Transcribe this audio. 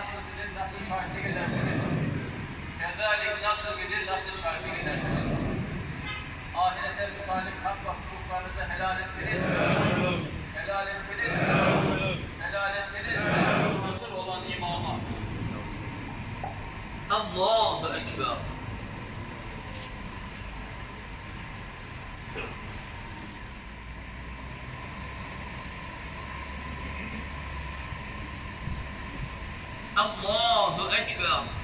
nasıl bilir, nasıl şahitlik edersiniz? Kezalik nasıl bilir, nasıl şahitlik edersiniz? Ahirete mütalik hak ve hukuklarınızı helal ettiniz. Helal ettiniz. Helal ettiniz. Hazır olan imama. Allahu Ekber. Allahu Ekber.